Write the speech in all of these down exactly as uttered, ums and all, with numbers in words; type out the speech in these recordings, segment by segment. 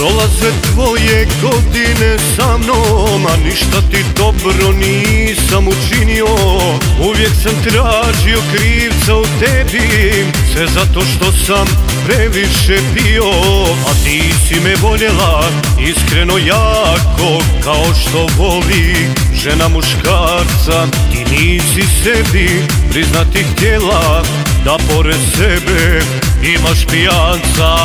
Prolaze tvoje godine sa mnom, a ništa ti dobro nisam učinio. Uvijek sam tražio krivca u tebi, sve zato što sam previše pio. A ti si me voljela iskreno jako, kao što voli žena muškarca. Ti nisi sebi priznati htjela da pored sebe imaš pijanca.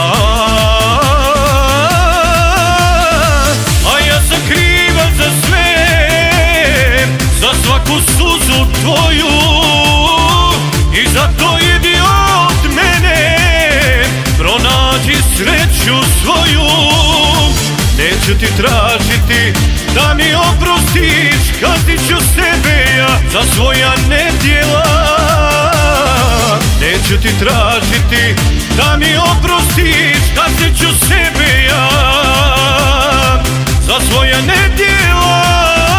Svaku suzu tvoju i zato idi od mene, pronađi sreću svoju. Neću ti tražiti da mi oprostiš, kaznit ću sebe ja za svoja nedjela. Neću ti tražiti da mi oprostiš, kaznit ću sebe ja za svoja nedjela.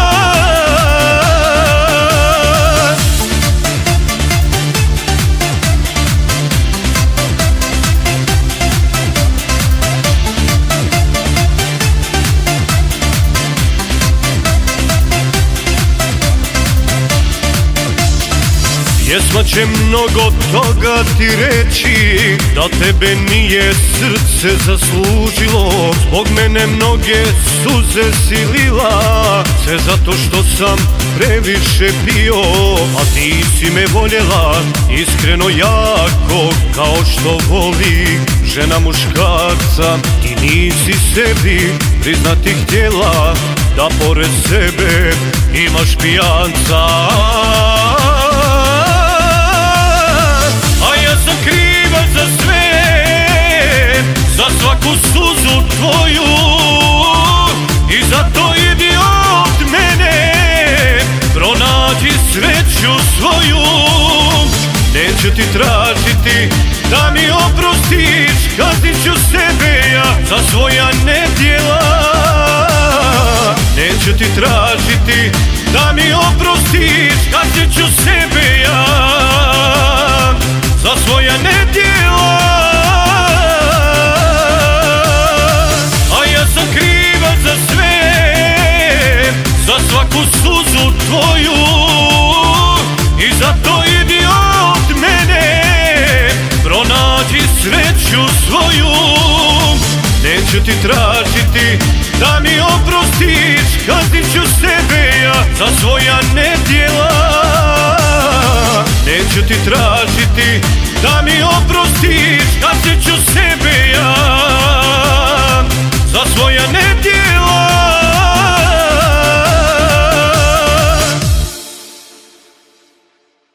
Pjesma će mnogo toga ti reći, da tebe nije srce zaslužilo. Zbog mene mnoge suze si lila, sve zato što sam previše pio. A ti si me voljela iskreno jako, kao što voli žena muškarca. Ti nisi sebi priznati htjela da pored sebe imaš pijanca. Svaku suzu tvoju i zato idi od mene, pronađi sreću svoju. Neću ti tražiti da mi oprostiš, kaznit ću sebe ja za svoja nedjela. Neću ti tražiti da mi oprostiš, kaznit ću sebe ja za svoja nedjela. Svaku suzu tvoju i zato idi od mene, pronađi sreću svoju. Neću ti tražiti da mi oprostiš, kaznit ću sebe ja za svoja nedjela. Neću ti tražiti da mi oprostiš, kaznit ću sebe ja za svoja nedjela.